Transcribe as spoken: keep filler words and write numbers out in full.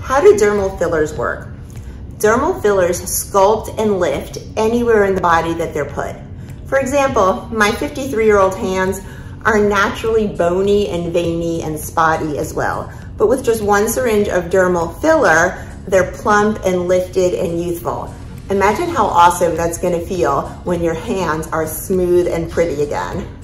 How do dermal fillers work? Dermal fillers sculpt and lift anywhere in the body that they're put. For example, my fifty-three-year-old hands are naturally bony and veiny and spotty as well. But with just one syringe of dermal filler, they're plump and lifted and youthful. Imagine how awesome that's gonna feel when your hands are smooth and pretty again.